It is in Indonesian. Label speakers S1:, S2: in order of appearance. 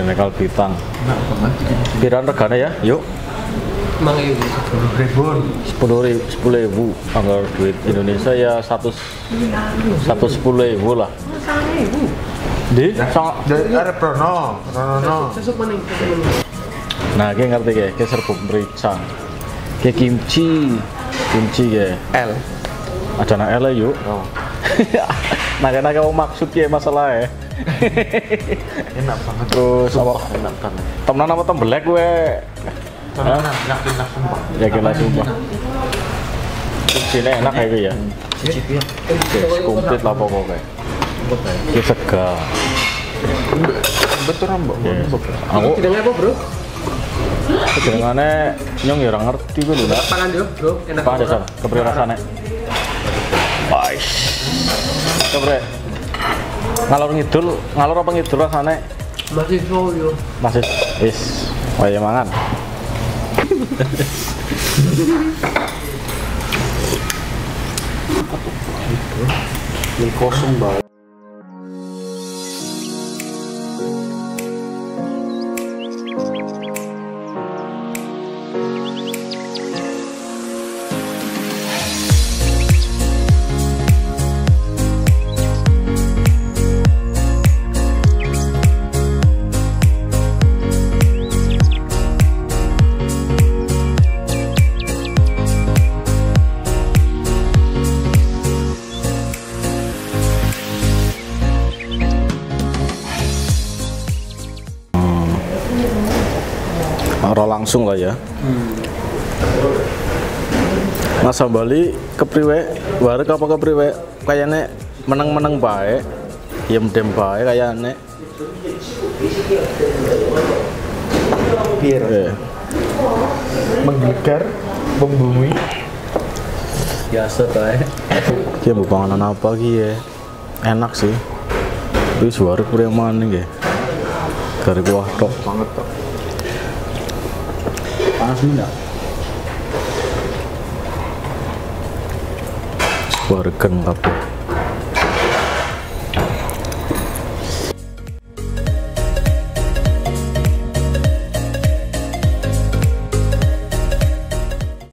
S1: Ini kalbitang.
S2: Enak banget.
S1: Piran regane ya? Yuk.
S2: 10.000.
S1: Anggar duit Indonesia ya 110.000 lah. Di?
S2: Dari Prono.
S1: Nah, kayak ngerti kayak serbuk merica. Kayak kimchi kayak
S2: L.
S1: ada anak L yuk.
S2: Oh.
S1: Nah, karena kamu maksud ya masalah ya.
S2: Enak banget.
S1: Terus apa?
S2: Enak banget.
S1: Temenan apa tembelek gue?
S2: Yakin lah sumpah.
S1: Yakin lah sumpah. Sini enak kayak gitu ya.
S2: Cicip ya.
S1: Komplit lah pokoknya. Ini segar.
S2: Betul Mbak.
S1: Aku
S3: Jenenge apa, Bro?
S1: jenengane nyong ya ora ngerti gue lho, Nak.
S3: Pangan yo, Bro. Enak.
S1: Apa ada kepriye rasane? Wais. Kepriye? Ngalor apa ngidul rasane?
S3: Masih yo.
S1: Masih wis, wae mangan.
S2: Ini kosong banget.
S1: Langsung lah ya. Mas Sambali kepriwe? Wareg apa kepriwe? Kayaknya meneng-meneng bae. Yem-dem bae kayaknya.
S2: Biar menggelegar, membumi.
S3: Biasa bae.
S1: Ki mbok panganan apa ki ya? Enak sih. Wis wareg priye maneh nggih. Gare kuah tok
S2: Banget kok.
S3: Panas enggak?
S1: waregen kabeh.